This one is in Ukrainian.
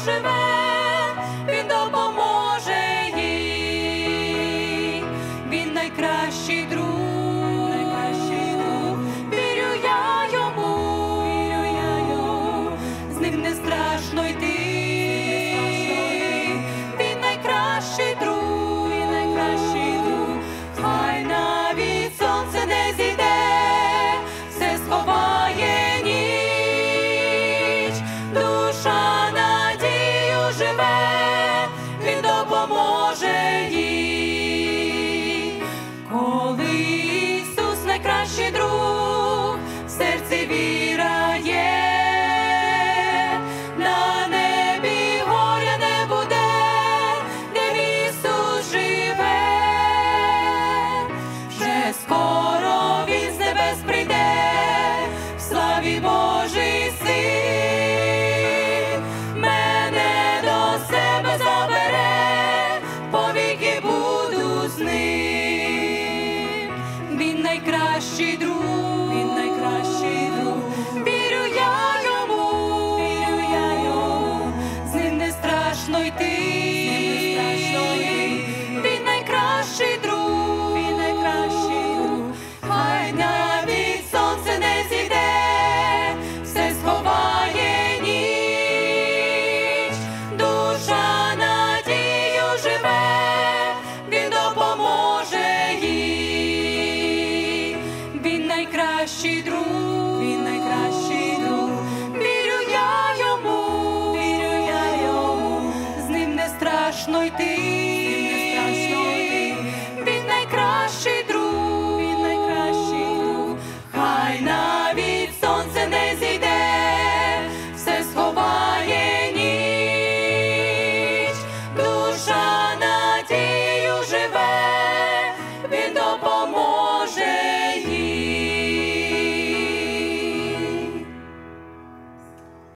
живе, Він допоможе їй. Він найкращий друг, вірю я йому, з ним не страшно йти. Він найкращий друг, хай навіть сонце не зійде, все сховає ніч. Душа надію живе, Він допоможе їй. Коли Ісус найкращий друг, в серці віра є, на небі горя не буде, де Ісус живе. Вже скоро Він з небес прийде, в славі Божий Син. Мене до себе забере, повіки буду з ним. Він найкращий друг, вірю я йому, з ним не страшно йти. Він найкращий друг, хай навіть сонце не зійде, все сховає ніч. Душа надію живе, Він допоможе їй. Він найкращий друг.